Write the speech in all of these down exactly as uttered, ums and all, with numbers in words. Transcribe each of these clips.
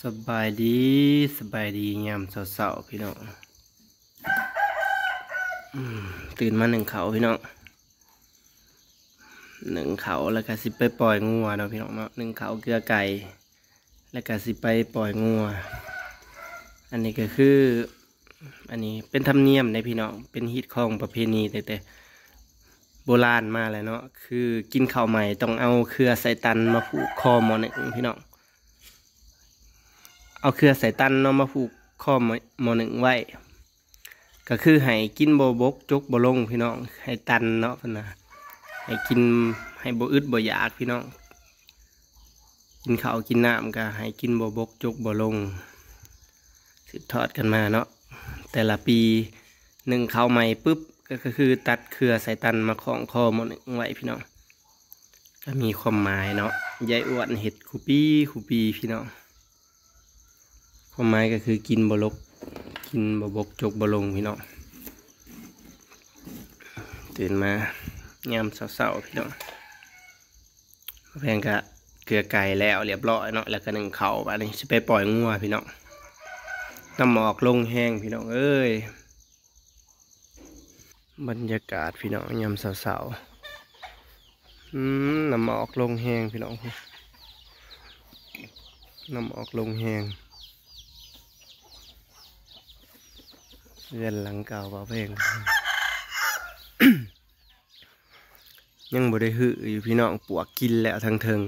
บายดีสบายดียามเสาๆพี่น้องตื่นมาหนึ่งเขาพี่น้องหนึ่งเขาแล้วก็สิไปปล่อยงัวเนาะพี่น้องเนาะหนึ่งเขาเกลือไก่แล้วก็สิไปปล่อยงัวอันนี้ก็คืออันนี้เป็นธรรมเนียมในพี่น้องเป็นฮิตของประเพณีแต่แต่โบราณมาเลยเนาะคือกินข้าวใหม่ต้องเอาเครือไสตันมาผูกคอหมอหนึ่งพี่น้องเอาเครือไสตันเนาะมาผูกคอหมอหนึ่งไว้ก็คือให้กินโบบกจกโบลงพี่น้องให้ตันเนาะพี่นะให้กินให้โบอึดโบอยากพี่น้องกินข้าวกินน้ำก็ให้กินโบบกจกโบลงสืบทอดกันมาเนาะแต่ละปีหนึ่งข้าวใหม่ปุ๊บก็คือตัดเครือไสตันมาคล้องคอหมอหนึ่งไว้พี่น้องก็มีความหมายเนาะยายอ้วนเห็ดคูปีคูปีพี่น้องความหมายก็คือกินบลกกินบบบกจกบลงพี่น้องตื่นมายามเศร้าๆพี่น้องแพงกะเกลือไก่แล้วเรียบร้อยเนาะแล้วก็หนึ่งเขาอันนี้จะไปปล่อยงัวพี่น้องน้ำหมอกลงแห้งพี่น้องเอ้ยบรรยากาศพี่น้องยามเศร้าๆอืมน้ำหมอกลงแห้งพี่น้องน้ำหมอกลงแห้งเรือนหลังเก่าเบาเพลง ยังบ่ได้หืออยู่พี่น้องปวกกินแล้วทั้งเทิง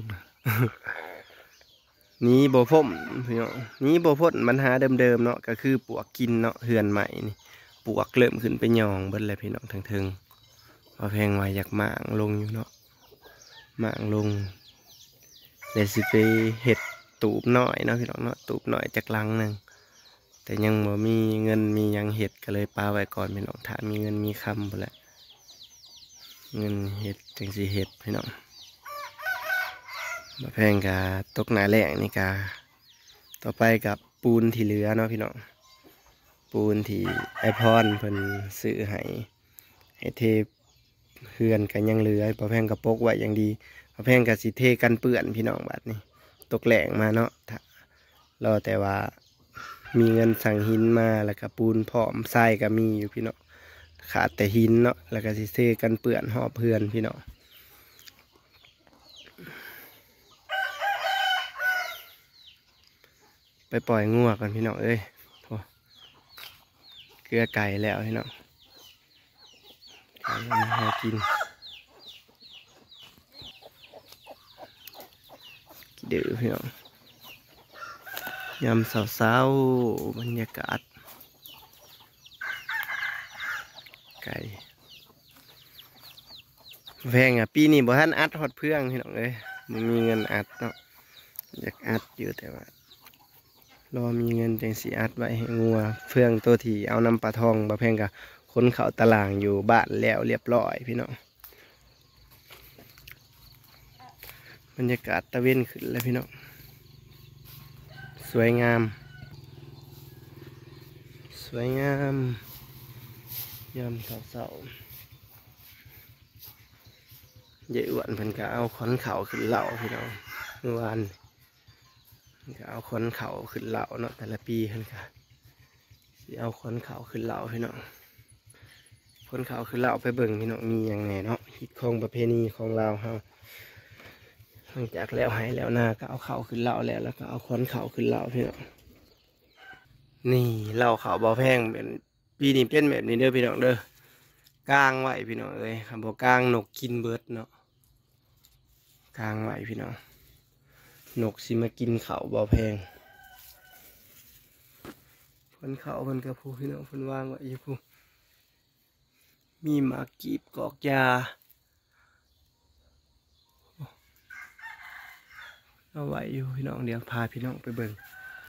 นี้บ่พ่มพี่น้องนี้บ่พ้นปัญหาเดิมๆเนาะก็คือปวกกินเนาะเหือนใหม่นี่ปวกเริ่มขึ้นไปยองเบิดเลยพี่น้องทั้งเทิงเบาเพลงไว้อยากหมางลงอยู่เนาะหมางลงเลยสิไปเห็ดตูบน้อยเนาะพี่น้องเนาะตูบน้อยจากลังหนึ่งแต่ยังบ่มีเงินมียังเห็ดก็เลยปาไว้ก่อนพี่น้องถ้ามีเงินมีคำไปแหละเงินเห็ดจังสีเห็ดพี่น้องมาแพงกาตกหนาแหลงนี่กาต่อไปกับปูนที่เหลือเนาะพี่น้องปูนที่ไอพอนเพิ่นซื้อให้ให้เทเฮือนกันยังเหลือพอแพงกับปกไว้อย่างดีพอแพงกับสีเทกันเปื่อนพี่น้องบัดนี้ตกแหลงมาเนาะรอแต่ว่ามีเงินสั่งหินมาแล้วก็ปูนพร้อมทรายก็มีอยู่พี่น้องขาดแต่หินเนาะแล้วก็สิเทกันเปื่อนหอบเพื่อนพี่น้องไปปล่อยงัวกันพี่น้องเอ้ยโอ้เกลือไก่แล้วพี่น้องไก่มันหากินกี่เดือพี่น้องยามเศร้าๆบรรยากาศไก่แพงอ่ะปีนี้บ่ทันอัดฮอดเพื่องพี่น้องเอ้ยมันมีเงินอัดเนาะอยากอัดอยู่แต่ว่ารอมีเงินจังสีอัดไว้ให้งัวเพื่องตัวที่เอานำปลาทองบ่แพงกับคนเขาตารางอยู่บ้านแล้วเรียบร้อยพี่น้องบรรยากาศตะเวนขึ้นแล้วพี่น้องสวยงามสวยงามยามเศร้าๆเยอะอ้วนเพิ่นก็เอาขอนเขาขึ้นเหล่าพี่น้องเมื่อวานก็เอาขอนเขาขึ้นเหล่าเนาะแต่ละปีเพิ่นก็สิเอาขอนเขาขึ้นเหล่าพี่น้องขอนเขาขึ้นเหล่าไปเบิ่งพี่น้องมีอย่างไงเนาะฮิตของประเพณีของเราเฮาหลังจากแล้วให้แล้วนาก็เอาเขาขึ้นเหล่าแล้วแล้วก็เอาขอนเขาขึ้นเหล่าพี่น้องนี่เหล่าเขาเบาแพงเป็นปีนี้เป็นแบบนี้เด้อพี่น้องเด้อกลางไว้พี่น้องเอ้ยคำบอกกลางนกกินเบิดเนาะกลางไว้พี่น้องนกสิมากินเขาเบาแพงเพิ่นเขาเพิ่นกระพูพี่น้องเพิ่นวางไว้อยู่พูมีหมากกีบกอกยาเอาไว้อยู่พี่น้องเดี๋ยวพาพี่น้องไปเบิ่ง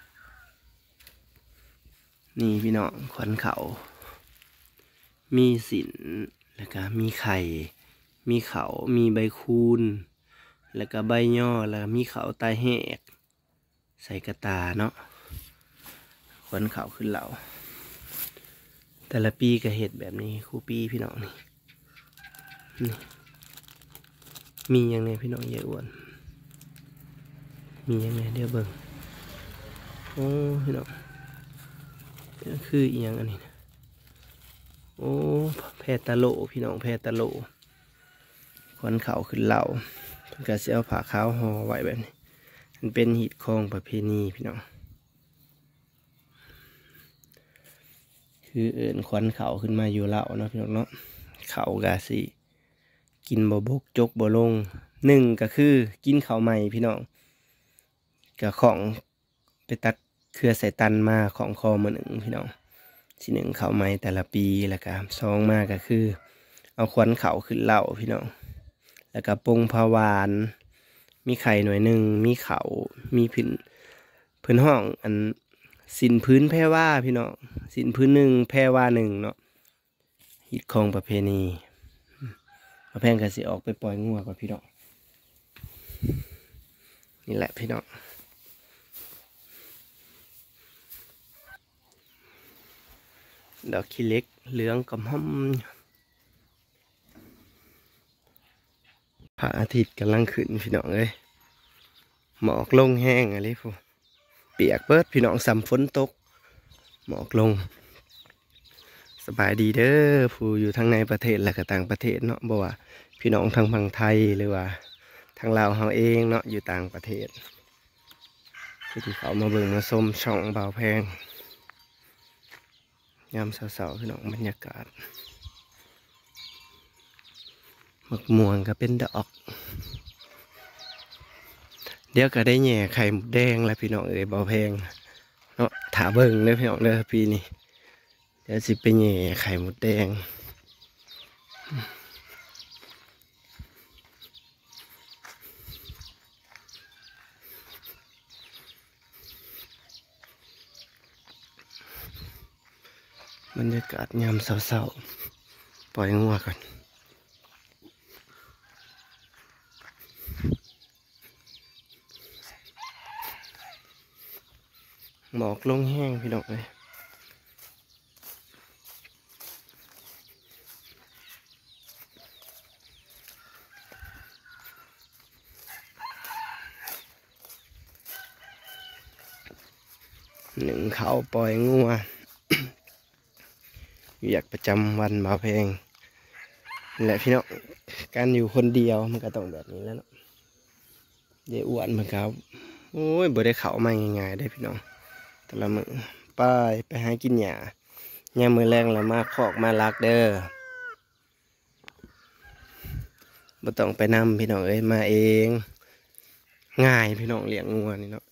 นี่พี่น้องขวัญเขามีสินแล้วก็มีไข่มีเขามีใบคูนแล้วก็ใบย่อแล้วมีเขาตาแหกใส่กระตาเนาะขวัญเขาขึ้นเหล่าแต่ละปีก็เห็ดแบบนี้คู่ปีพี่น้องนี่นี่มียังไงพี่น้องใหญ่อ้วนมียังไงเดี๋ยวเบิ่งโอ้พี่น้องคืออีหยังอันนี้นะโอ้แพตะโลพี่น้องแพตะโลขวัญเขาขึ้นเหล่าเพิ่นก็สิเอาผ้าขาวห่อไว้แบบนี้มันเป็นหีดคองประเพณีพี่น้องคือเอิ่นขวัญเขาขึ้นมาอยู่เหล่าเนาะพี่น้องเนาะเขากะสิกินบ่บกจกบ่ลงหนึ่งก็คือกินข้าวใหม่พี่น้องกับของไปตัดเครือใส่ตันมาของคอมือหนึ่งพี่น้องที่หนึ่งข้าวใหม่แต่ละปีแล้วก็สองมาก็คือเอาขวัญเขาขึ้นเหล่าพี่น้องแล้วก็ปงพาวานมีไข่หน่วยหนึ่งมีเขามีพื้นพื้นห้องอันสินพื้นแพร่ว่าพี่น้องสินพื้นหนึ่งแพร่ว่าหนึ่งเนาะฮิตของประเพณีมาแพงกันสิออกไปปล่อยงัวกับพี่น้องนี่แหละพี่น้องดอกขี้เล็กเหลืองกำห้ำพระอาทิตย์กำลังขึ้นพี่น้องเลยหมอกลงแห้งอะไรพวกเปียกเบิดพี่น้องสัมฝนตกหมอกลงสบายดีเด้อผู้อยู่ทั้งในประเทศและก็ต่างประเทศเนาะบ่ว่าพี่น้องทางฝั่งไทยหรือว่าทางลาวเฮาเองเนาะอยู่ต่างประเทศที่เขามาเบิ่งมาชมช่องบ่าวแพงยามเสาร์ๆพี่น้องบรรยากาศหมกม่วงก็เป็นดอกเดี๋ยวก็ได้แหน่ไข่หมูแดงแล้วพี่น้องเอ้ยบ่าวแพงเนาะถาเบิ่งเลยพี่น้องเด้อปีนี้เดี๋ยวสิไปแหน่ไข่หมูแดงบรรยากาศยามเสาๆปล่อยงัวก่อนหมอกลงแห้งพี่น้องเลยหนึ่งเขาปล่อยงัวอยากประจำวันบ่าวแพงและพี่น้องการอยู่คนเดียวมันก็ต้องแบบนี้แล้วเนาะเดี๋ยวอ้วนมันครับโอ้ยบ่ได้เข้ามาง่ายๆได้พี่น้องแต่ละมือไปไปหากินหญ้าหญ้ามือแรงแล้วมาคอกมาลักเด้อบ่ต้องไปนำพี่น้องเอ้ยมาเองง่ายพี่น้องเลี้ยงงัวนี่เนาะ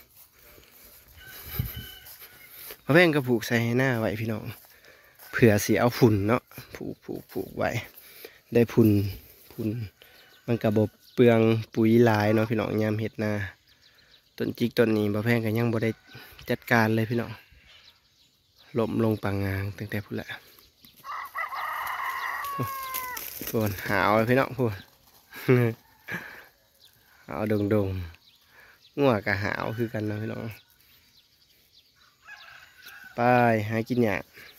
บ่าวแพงก็ผูกใส่ให้หน้าไว้พี่น้องเผื่อเสียเอาฝุ่นเนาะผูกผูกผูกไว้ได้พุ่นพุ่นมันกระบบเปลืองปุ๋ยลายเนาะพี่น้องยามเห็ดนาต้นจิกต้นนี้บ่แพงกันยังบ่ได้จัดการเลยพี่น้องล้มลงปังงางตั้งแต่พุ่นแหละพูนหาวพี่น้องพูนหาวดงดงงัวกับหาวคือกันนะพี่น้องไปหากินหยา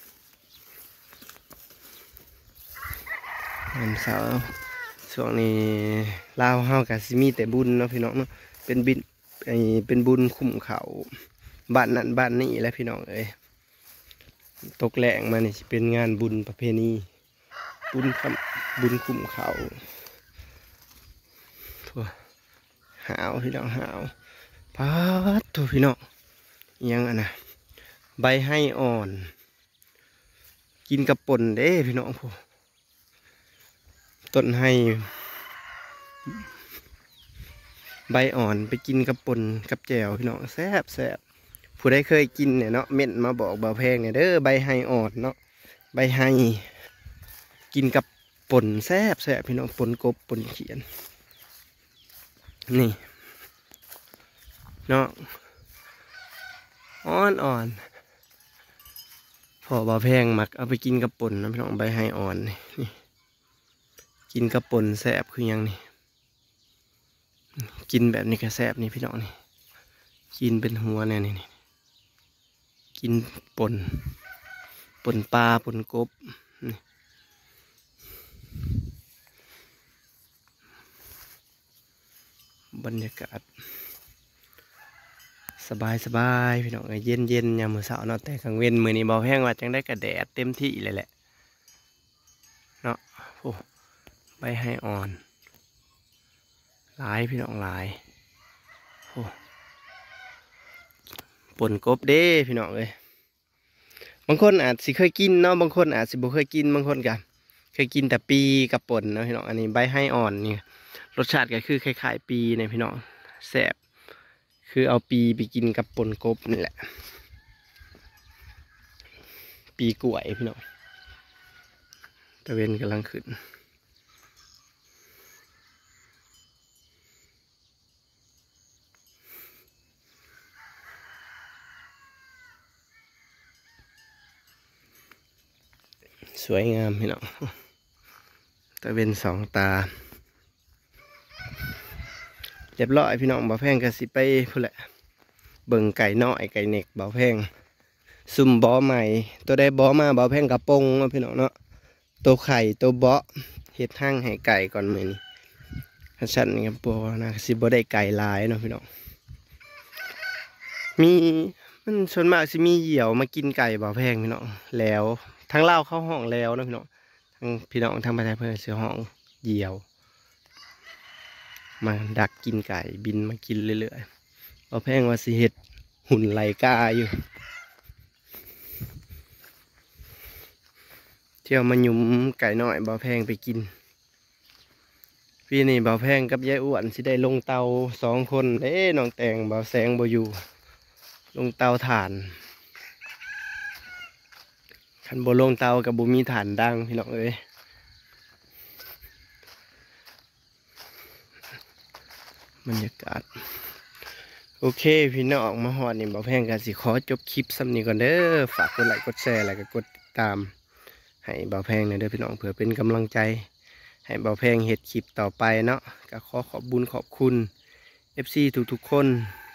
วันเสาร์ช่วงนี้ลาวเฮากับซิมีแต่บุญเนาะพี่น้องเนาะเป็นบินไอเป็นบุญคุ้มเขาบ้านนั้นบ้านนี้แหละพี่น้องเอ้ยตกแรงมานี่เป็นงานบุญประเพณีบุญคำบุญคุ้มเขาทั่วหาวพี่น้องหาวพัดทั่วพี่น้องยังอ่ะนะใบให้อ่อนกินกระป่นเด้พี่น้องพวกต้นให้ใบอ่อนไปกินกับป่นกับแจ่วพี่น้องแซ่บแซ่บผู้ใดเคยกินเนี่ยเนาะเม่นมาบอกบ่าวแพงเนี่ยเด้อใบให้อ่อนเนาะใบให้กินกับป่นแซ่บแซ่บพี่น้องป่นกบป่นเขียนนี่เนาะอ่อนอ่อนพอบ่าวแพงมักเอาไปกินกับป่นนะพี่น้องใบให้อ่อนนี่กินกับป่นแซ่บคือยังนี่กินแบบนี้ก็แซ่บนี่พี่น้องนี่กินเป็นหัวเนี่ยนี่กินป่นป่นปลาป่นกบนี่บรรยากาศสบายสบายพี่น้องเย็นเย็นยามมื้อเช้าเนาะแต่กลางเว้นมื้อนี้บ่แพงว่าจังได้กระแดดเต็มที่เลยแหละเนาะโอ้ใบให้อ่อนหลายพี่น้องหลายโอ้ป่นกบเด้พี่น้องเอ้ยบางคนอาจสิเคยกินเนาะบางคนอาจสิบ่เคยกินบางคนก็เคยกินแต่ปีกับป่นเนาะพี่น้องอันนี้ใบให้อ่อนนี่รสชาติก็คือคล้ายๆปีเนี่ยพี่น้องแซ่บคือเอาปีไปกินกับป่นกบนี่แหละปีกล้วยพี่น้องตะเวนกำลังขึ้นสวยงามพี่น้องตะเวนสองตาเรียบร้อยพี่น้องบ่าวแพงก็สิไปพูดแหละเบิ่งไก่น้อยไก่เน็กบ่าวแพงซุ่มบ่อใหม่ตัวได้บ่อมาบ่าวแพงกระปงเนาะพี่น้องเนาะตัวไข่ตัวบ่อเห็ดห้างให้ไก่ก่อนมื้อนี้ฉันกับปัวนะสิบ่ได้ไก่ลายเนาะพี่น้องมีมันส่วนมากสิมีเหยี่ยวมากินไก่บ่าวแพงพี่น้องแล้วทั้งเล่าเข้าห้องแล้วนะพี่น้องทั้งพี่น้องทั้งประเทศเพื่อเสือห้องเหยี่ยวมาดักกินไก่บินมากินเรื่อยๆบ่าวแพงว่าสิเห็ดหุ่นไหลกาอยู่เที่ยวมาหยุมไก่น้อยบ่าวแพงไปกินพี่นี่บ่าวแพงกับยายอ้วนสิได้ลงเตาสองคนเด้น้องแตงบ่าวแสงบ่อยู่ลงเตาถ่านคันบ่ลงเตากับบ่มีถ่านดังพี่น้องเอ้ยบรรยากาศโอเคพี่น้องมาฮอดนี่บ่าวแพงก็สิขอจบคลิปซ้ำนี้ก่อนเด้อฝากกดไลค์กดแชร์แล้วก็กดติดตามให้บ่าวแพงหน่อยเด้อพี่น้องเพื่อเป็นกำลังใจให้บ่าวแพงเฮ็ดคลิปต่อไปเนาะก็ขอขอบบุญขอบคุณ เอฟ ซี ทุกๆคน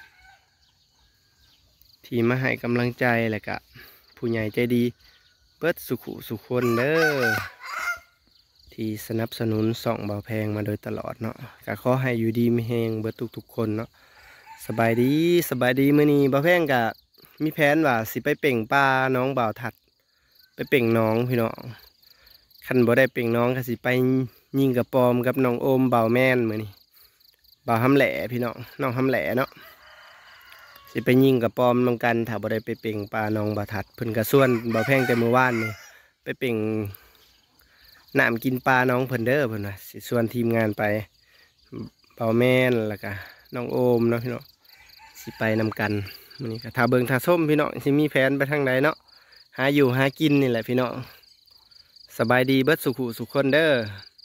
ที่มาให้กำลังใจแล้วก็ผู้ใหญ่ใจดีเบิดสุขุสุขคนเด้อที่สนับสนุนส่องบ่าวแพงมาโดยตลอดเนาะก็ขอให้อยู่ดีมีแฮงเบิดทุกๆคนเนาะสบายดีสบายดีมื้อนี้บ่าวแพงก็มีแผนว่าสิไปเป่งปลาน้องบ่าวทัดไปเป่งน้องพี่น้องคันบ่ได้เป่งน้องก็สิไปยิงกระปอมกับน้องโอมบ่าวแม่นมื้อนี้บ่าวหำแหล่พี่น้องน้องหำแหล่เนาะสิไปยิงกระปอมนำกันถ้าบ่ได้ไปเป่งปลาน้องบ่าวทัดเพิ่นก็ส่วนบ่าวแพงแต่มื้อวานนี่ไปเป่งน้ำกินปลาน้องเพิ่นเด้อเพิ่นว่าสิส่วนทีมงานไปบ่าวแม่นแล้วก็น้องโอมเนาะพี่น้องสิไปนำกันมื้อนี้ก็ถ้าเบิ่งถ้าส้มพี่น้องสิมีแผนไปทางใดเนาะหาอยู่หากินนี่แหละพี่น้องสบายดีเบิดสุขุสุขคนเด้อ